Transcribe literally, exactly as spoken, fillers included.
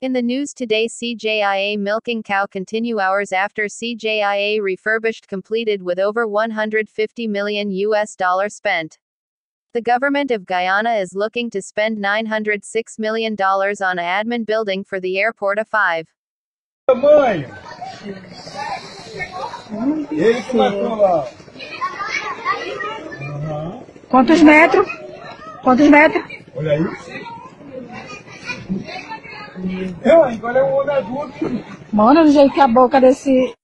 In the news today, C J I A milking cow continue hours after C J I A refurbished completed with over one hundred fifty million U S dollars spent. The government of Guyana is looking to spend nine hundred six million dollars on an admin building for the airport of five. Tamanho. Ele que matou lá. Quantos metros? Quantos metros? Olha aí. Eu, agora é um homem adulto. Mano, do jeito que a boca desse...